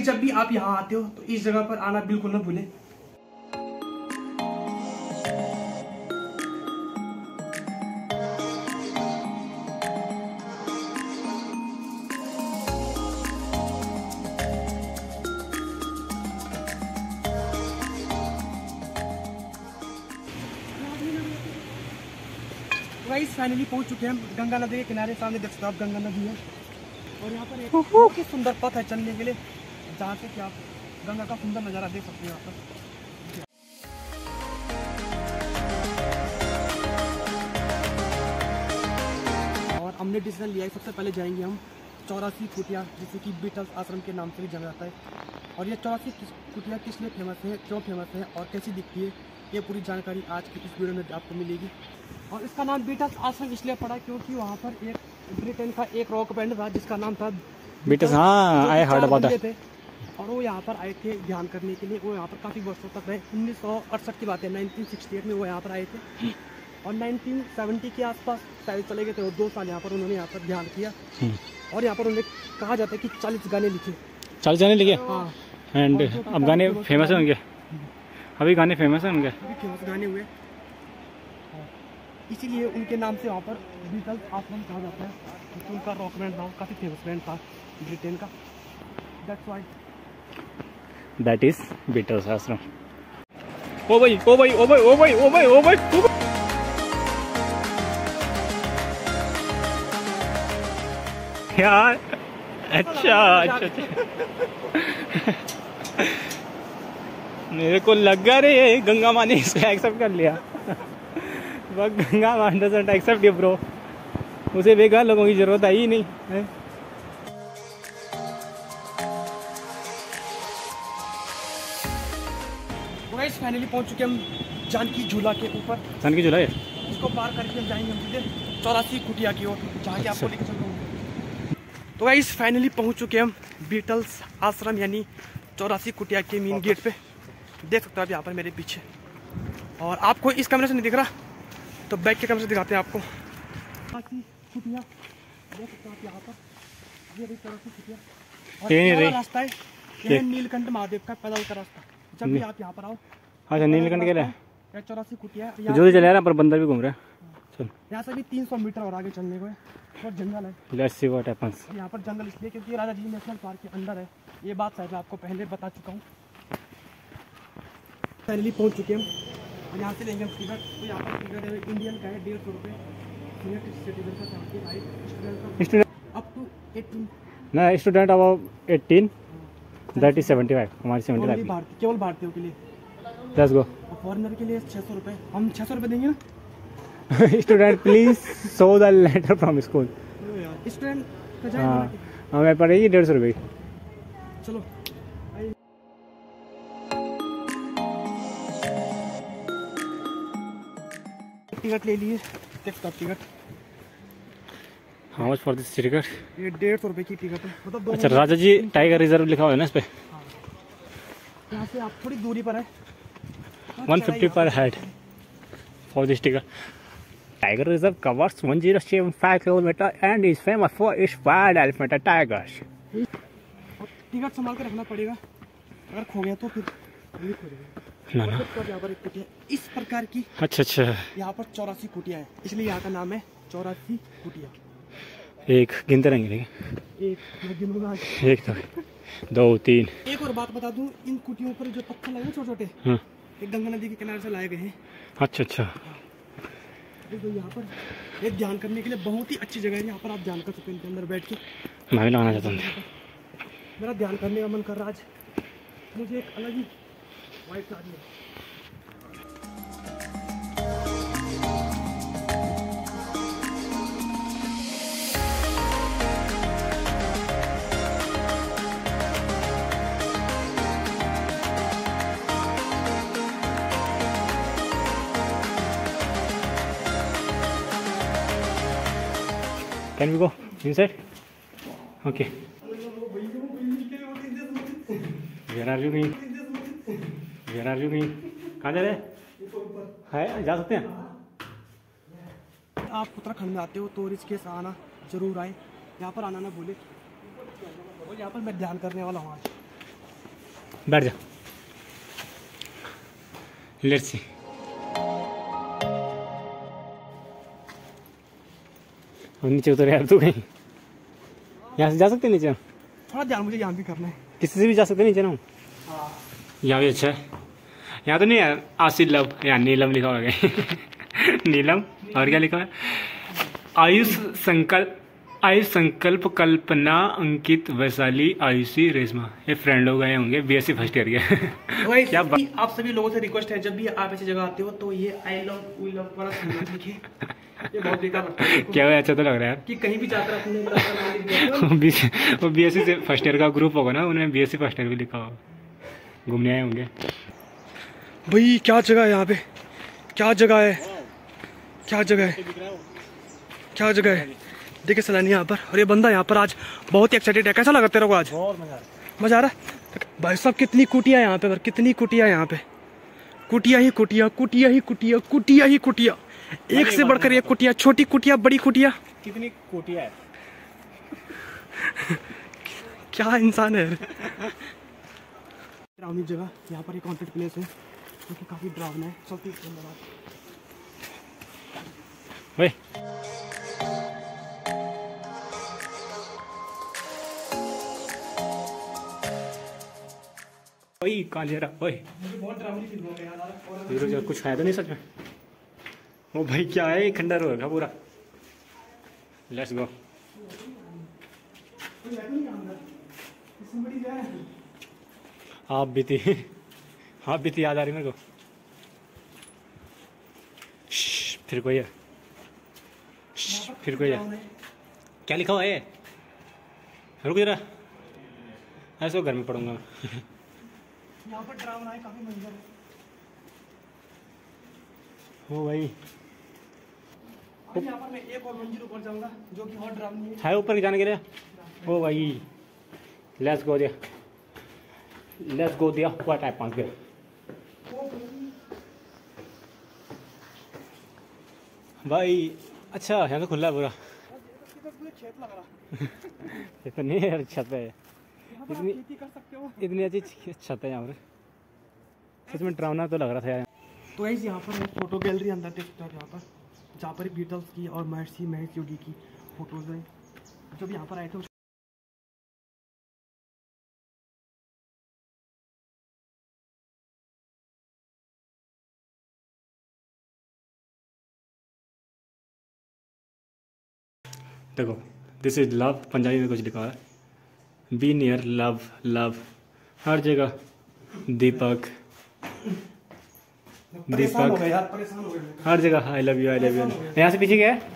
जब भी आप यहाँ आते हो तो इस जगह पर आना बिल्कुल ना भूलें। गाइस फाइनली पहुंच चुके हैं हम गंगा नदी के किनारे। सामने देख सकते हो आप गंगा नदी है और यहाँ पर एक बहुत ही सुंदर पथ है चलने के लिए, जहाँ से कि आप गंगा का सुंदर नज़ारा देख सकते हो यहाँ पर। और हमने डिसीजन लिया है सबसे पहले जाएंगे हम 84 कुटिया, जिसे कि बीटल्स आश्रम के नाम से भी जाना जाता है। और ये 84 कुटिया किस लिए फेमस है, क्यों फेमस है और कैसी दिखती है, ये पूरी जानकारी आज की इस वीडियो में आपको मिलेगी। और इसका नाम बीटल्स आश्रम इसलिए पड़ा क्योंकि वहाँ पर एक ब्रिटेन का एक रॉक बैंड था जिसका नाम था बीटल्स। हाँ, आई हर्ड अबाउट दैट। और वो यहाँ पर आए थे ध्यान करने के लिए। वो यहाँ पर काफ़ी वर्षों तक रहे। 1968 की बात है, 1968 में वो यहाँ पर आए थे और 1970 के आसपास शायद चले गए थे। और 2 साल यहाँ पर उन्होंने यहाँ पर ध्यान किया। और यहाँ पर उन्हें कहा जाता है कि 40 गाने लिखे। 40 गाने लिखे? हाँ। एंड अब गाने फेमस है उनके? अभी गाने फेमस है उनके? अभी फेमस गाने हुए, इसीलिए उनके नाम से वहाँ पर बीटल्स आश्रम कहा जाता है क्योंकि उनका रॉक बैंड था, काफ़ी फेमस बैंड था ब्रिटेन का। That's why that is Beatles आश्रम। ओ भाई ओ भाई ओ भाई ओ भाई ओ भाई ओ भाई यार, अच्छा अच्छा अच्छा मेरे को लगा रे गंगा माँ ने इसको एक्सेप्ट कर लिया। गंगा माँ डजंट एक्सेप्ट यू ब्रो, उसे बेकार लोगों की जरूरत आई ही नहीं है। गाइस फाइनली पहुंच चुके हम जानकी झूला के ऊपर। जानकी झूला है, इसको पार करके हम जाएंगे हम सीधे 84 कुटिया की ओर, जहाँ के आपको लेकर चल रहा हूँ। तो गाइस फाइनली पहुंच चुके हम बीटल्स आश्रम यानी 84 कुटिया के मेन गेट पे। देख सकते हो आप यहाँ पर मेरे पीछे। और आपको इस कैमरे से नहीं दिख रहा तो बैक के कैमरे से दिखाते हैं आपको। 84 कुटिया देख सकते हो आप यहाँ पर, ये 84 कुटिया। और ये रास्ता है, ये नीलकंठ महादेव का पैदल का रास्ता। जब भी आप यहाँ पर आओ। अच्छा, नीलकंठ के लिए 84 कुटिया जो चले रहा पर बंदर भी घूम रहा है। चल यहाँ से भी 300 मीटर और आगे चलने को है और जंगल है। Let's see what happens. यहाँ पर जंगल इसलिए क्योंकि राजा जी नेशनल पार्क के अंदर है। ये बात शायद मैं आपको पहले बता चुका हूँ। फाइनली पहुँच चुके हम और यहाँ से लेंगे हम टिकट। तो यहाँ पर टिकट है इंडियन का है 150 रुपये। सीनियर सिटीजन का 75, स्टूडेंट अप टू 18 ना, स्टूडेंट अबव 18 दैट इज 75। हमारी 75 केवल भारतीयों के लिए। Let's go. फॉरेनर के लिए 600 रुपये। हम 600 रुपये देंगे ना। Student please show the letter from school. Student का जाएगा। हाँ, हमें पड़ेगी 150 रुपये। चलो टिकट ले लिए। Ticket how much for this ticket? ये 150 रुपये की टिकट है। मतलब अच्छा, राजा जी टाइगर रिजर्व लिखा हुआ है ना इस पे। यहाँ से आप थोड़ी दूरी पर है। 150 पर head for this ticket. Tiger Reserve covers 1075 kilometers and is famous for its wild elephant tigers. Ticket संभाल के रखना पड़ेगा, अगर खो गया तो फिर नहीं खोजेगा। ना यहाँ पर एक कुटिया इस प्रकार की। अच्छा अच्छा, यहाँ पर 84 कुटिया है, इसलिए यहाँ का नाम है 84 कुटिया। एक गिनते रहेंगे? एक 2 3। एक और बात बता दूं, इन कुटियों पर जो पत्थर लगे छोटे छोटे, एक गंगा नदी के किनारे से लाए गए हैं। अच्छा अच्छा। तो यहाँ पर एक ध्यान करने के लिए बहुत ही अच्छी जगह है। यहाँ पर आप ध्यान कर सकते हैं इनके अंदर बैठ के। मैं भी लगाना चाहता हूँ। मेरा ध्यान करने का मन कर रहा आज। मुझे एक अलग ही वाइब आ रही है। Can we go inside? Okay. Where are you going? Where are you going? कहाँ जा रहे हैं? है, जा सकते हैं? आप उत्तराखंड में आते हो तो ऋषिकेश आना जरूर आए। यहाँ पर आना ना भूले। और यहाँ पर मैं ध्यान करने वाला हूँ आज। बैठ जा, लेट्स सी। और नीचे उतर यार तू कहीं, यहाँ से जा सकते हैं नीचे? थोड़ा ध्यान मुझे यहाँ भी करना है। किसी से भी जा सकते हैं नीचे ना? हाँ यहाँ भी अच्छा है। यहाँ तो नहीं है आसिफ लव, यहाँ नीलम लिखा हुआ है। नीलम और क्या लिखा है? आयुष संकल्प कल्पना अंकित वैशाली आयुषी रेशमा, ये फ्रेंड लोग आए होंगे बीएससी फर्स्ट ईयर के। क्या आप सभी लोगों से रिक्वेस्ट है, जब भी आप ऐसी जगह आते हो तो ये आई लव वी लव वाला लिखिए, ये बहुत बेकार लगता है। क्या हुआ, अच्छा तो लग रहा है कि कहीं भी जाकर अपने वो बीएससी से फर्स्ट ईयर का ग्रुप होगा ना, उन्होंने बीएससी फर्स्ट ईयर भी लिखा होगा, घूमने आए होंगे। भाई क्या जगह है यहाँ पे, क्या जगह है, क्या जगह है, क्या जगह है। देखिए सैलानी यहाँ पर, और ये बंदा यहाँ पर आज बहुत ही एक्साइटेड है। कैसा लगा तेरे को आज? बहुत मजा आ रहा है भाई साहब। कितनी कुटिया यहाँ पे, कितनी कुटिया यहाँ पे, कुटिया ही कुटिया, कुटिया ही कुटिया, कुटिया ही कुटिया, एक से बढ़कर एक कुटिया, छोटी कुटिया बड़ी कुटिया। कितनी कुटिया है। क्या इंसान है। डरावनी जगह यहाँ पर एक कॉन्टेक्ट प्लेस है जो कि काफी डरावना है। चलती भाई वही कहाँ ले रहा? वही बहुत डरावनी फील हो गया यार। कुछ खाया तो नहीं सच में? ओ भाई क्या है, खंडर हो गया पूरा। Let's go. आप भी थी, आप भी थी, याद आ रही मेरे को। फिर कोई है, फिर कोई है। क्या लिखा हुआ है? रुक जरा, ऐसे घर में पढ़ूंगा। यहाँ पर डरावना है, काफी मंजर है। ओ भाई यहाँ पर मैं एक और मंजिल ऊपर जाऊंगा जो कि और डरावनी है ऊपर जाने के लिए। ओ भाई लेट्स गो दिया, लेट्स गो दिया। व्हाट टाइप पांच गए भाई। अच्छा यहाँ तो खुला है पूरा। खेत लग रहा ये तो नहीं है, छत है इतनी खेती कर सकते हो। इतनी अच्छी छत है यहाँ पर। सच में डरावना तो लग रहा था यार। तो गाइस यहाँ पर एक फोटो गैलरी अंदर देखते हैं, यहाँ पर जहाँ पर बीटल्स की और महर्षि महेश योगी की फोटोज हैं। जब यहाँ पर आए थे देखो, दिस इज लव, पंजाबी में कुछ लिखा है, बी नियर लव, लव हर जगह। दीपक, परेशान हो गए यार, परेशान हो गए। हर जगह I love you, I love you. यहाँ से पीछे क्या है?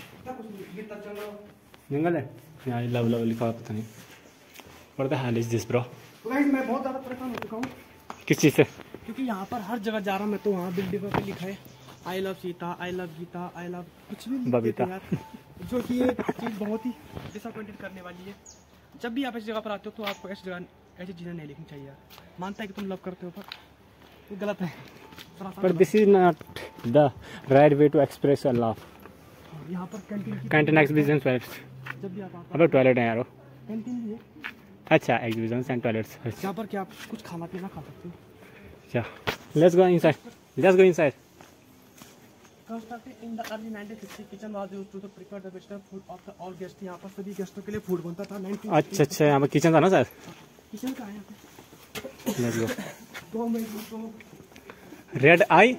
जंगल है, यहाँ आई लव लव लिखा हुआ, पता नहीं what the hell is this bro. तो गाइस मैं बहुत ज़्यादा परेशान हो चुका हूँ। किस चीज़ से? क्योंकि यहाँ पर हर जगह जा रहा हूँ मैं, तो वहाँ बिल्डिंगों पे लिखा है I love Sita, I love Gita, I love कुछ भी बबीता यार, जो कि ये चीज़ बहुत ही डिसअपॉइंटेड करने वाली है। जब भी आप इस जगह पर आते हो तो आपको ऐसी जगह ऐसी चीज़ें नहीं लिखनी चाहिए यार। मानता है कि तुम लव करते हो, पर ये गलत है। But this is not the right way to express your love. यहाँ पर Canteen exhibitions vibes. जब भी आप आते अबे टॉयलेट है यारो। कैंटीन भी है अच्छा, exhibitions and toilets. यहाँ पर क्या आप कुछ खाना पीना खा सकते हो। अच्छा, let's go inside. Let's go inside. Constructed in the early 1950s, kitchen was used to prepare the vegetable food of the all guests. यहाँ पर सभी गेस्टों के लिए फूड बनता था। 1950 अच्छा अच्छा, यहाँ पर किचन था ना सर? किचन का है यहाँ पे। Let's go. तो मैं तो Red eye,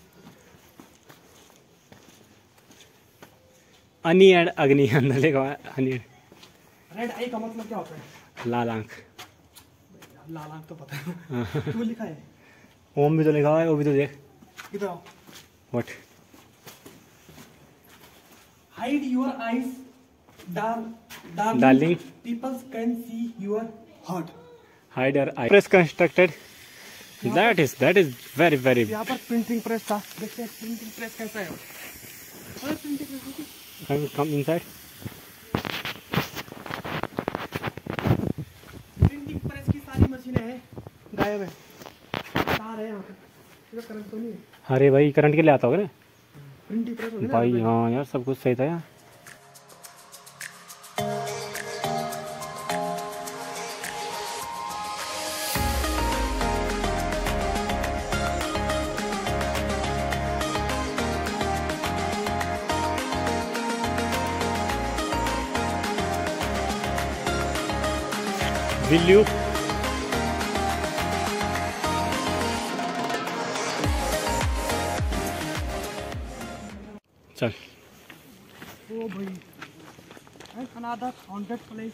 अनि एंड अग्नि अंदर लिखा हुआ है। अनि रेड आई का मतलब क्या होता है? लाल आंख। लाल आंख तो पता है। क्यों लिखा है? ओम भी तो लिखा हुआ है, वो भी तो देख। इधर आओ। What? Hide your eyes, Darling. People can see your heart. Hide your eye. Press constructed. That is very. यहाँ पर प्रिंटिंग प्रेस था। देखते हैं प्रिंटिंग प्रेस कैसा है। और printing press Come inside. Printing press की सारी मशीनें हैं गायब है। तार है यहाँ पे, करंट तो नहीं है। अरे भाई करंट के लिए आता होगा ना प्रिंटिंग प्रेस होगी ना भाई। हाँ यार, सब कुछ सही था यार। Will you? चल ओ भाई, अनदर हॉन्टेड प्लेस।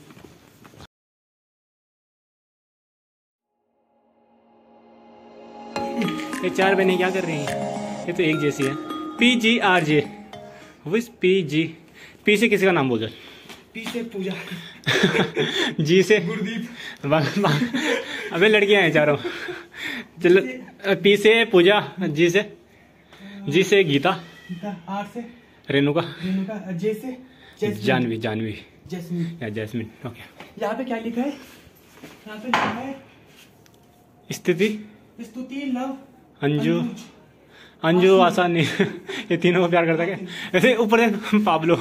ये चार बहनें क्या कर रही हैं? ये तो एक जैसी है। PGRJ, विस PG। पी से किसी का नाम बोल दो। पी से पूजा, जी से गुरदीप, अबे लड़कियां हैं चारों। चलो, पी से पूजा, जी से गीता, आर से रेणुका, जे से जानवी जैस्मिन या जैस्मिन। ओके, यहाँ पे क्या लिखा है? यहाँ पे लिखा है स्थिति, स्तुति, लव, अंजू आसान नहीं। ये तीनों को प्यार करता क्या? ऐसे ऊपर पाब्लो।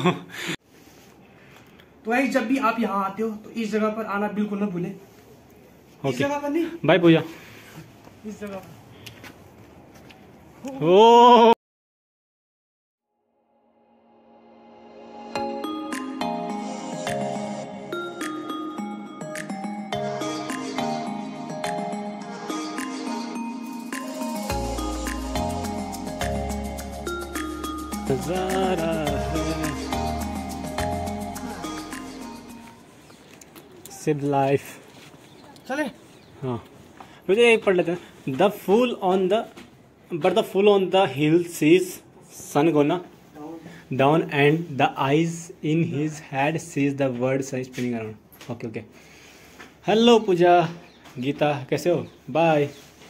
तो भाई जब भी आप यहाँ आते हो तो इस जगह पर आना बिल्कुल ना भूले। इस जगह पर नहीं, बाय पूजा। इस जगह पर। ओ नजारा है सिर्फ लाइफ। चले। हाँ, मुझे एक पढ़ लेते हैं। The fool on the hill seize sun gonna down and the eyes in his head seize the word sun spinning around. Okay. Hello पूजा, गीता, कैसे हो? Bye.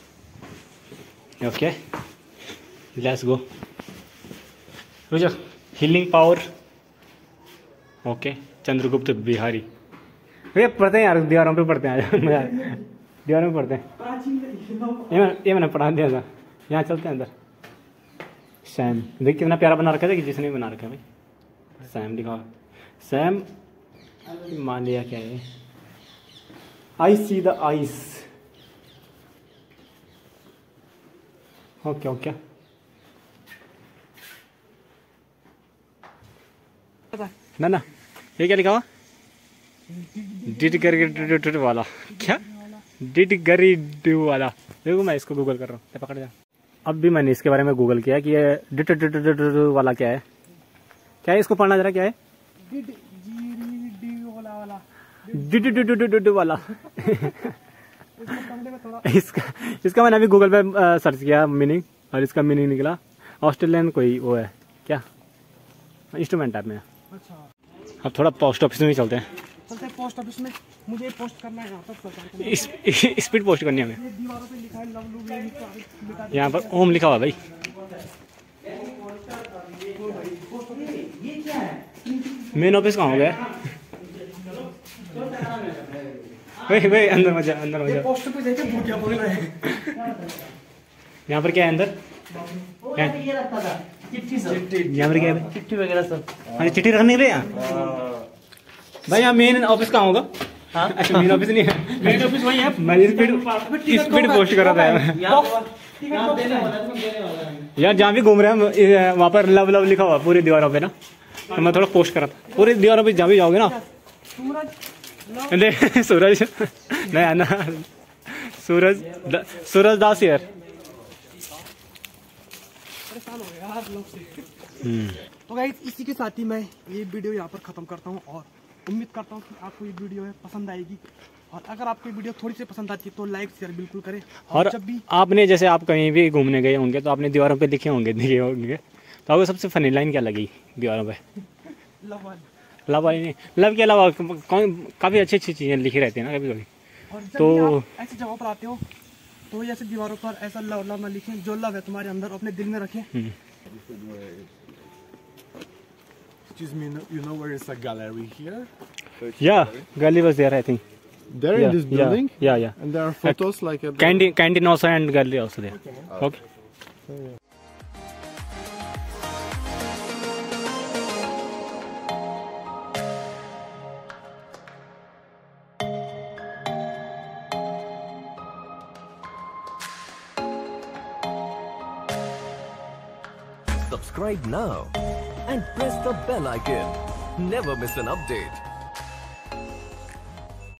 Okay, let's go. Puja, healing power. Okay, Chandragupta Bihari. ये पढ़ते हैं यार, दीवारों पे पढ़ते हैं। दीवारों पे पढ़ते हैं। ये मैंने पढ़ा दिया था। यहाँ चलते हैं अंदर। सैम, देख कितना प्यारा बना रखा था कि जिसने भी बना रखा है भाई। सैम लिखा, सैम मान लिया क्या है? आई सी द आइस। ओके। ना ये क्या लिखा हुआ? डिट वाला। क्या? डिट वाला। देखो मैं इसको गूगल कर रहा हूँ, पकड़ जा। अब भी मैंने इसके बारे में गूगल किया कि ये डिट वाला क्या है। क्या है इसको पढ़ना जरा, क्या है? डिट वाला। इसका मैंने अभी गूगल पे सर्च किया मीनिंग, और इसका मीनिंग निकला ऑस्ट्रेलियन कोई वो है क्या, इंस्ट्रूमेंट टाइप में। अच्छा, अब थोड़ा पोस्ट ऑफिस में भी चलते हैं। पोस्ट ऑफिस में मुझे पोस्ट करना है। यहाँ पर स्पीड पोस्ट करनी है हमें। दीवारों पे लिखा है लव यहाँ पर ओम लिखा हुआ भाई। ये क्या है? मेन ऑफिस कहाँ हो गया? भाई अंदर मत जा। पोस्ट पे देखे वो क्या बोल रहे हैं? यहाँ पर क्या है अंदर? ये रखता था चिट्ठी। यहाँ पर क्या है? चिट्ठी वगैरह सब। हाँ, चिट्ठी रखने के लिए यहाँ भाई। यहाँ मेन ऑफिस कहाँ होगा? हाँ? अच्छा, मेन ऑफिस नहीं है। मेन ऑफिस वही है। मैं स्पीड पोस्ट कर रहा था यार। जहाँ भी घूम रहे हैं वहाँ पर लव लिखा हुआ पूरी दीवारों पे ना, तो मैं थोड़ा पोस्ट कर रहा था। पूरी दीवारों पे जहाँ भी जाओगे ना, सूरज नहीं आना, सूरज दास यार। तो गाइस, इसी के साथ ही मैं ये वीडियो यहाँ पर ख़त्म करता हूँ और उम्मीद करता हूँ कि आपको ये वीडियो पसंद आएगी। और अगर आपको ये वीडियो थोड़ी सी पसंद आती है तो लाइक शेयर बिल्कुल करें। और जब भी आपने जैसे आप कहीं भी घूमने गए होंगे तो आपने दीवारों पे दिखे होंगे तो आपको सबसे फनी लाइन क्या लगी दीवारों पे? लव वाली नहीं, लव के अलावा काफ़ी अच्छी चीज़ें लिखी रहती है ना कभी कभी। और जब तो भी आप ऐसी जगहों पर आते हो तो ऐसे दीवारों पर ऐसा लव ना लिखें। जो लव है तुम्हारे अंदर अपने दिल में रखें। Excuse me, you know where is a gallery here? Yeah, gallery was there, I think. There in this building? Yeah. And there are photos like at Canteen also and gallery also there. Okay. Subscribe now and press the bell icon. Never miss an update.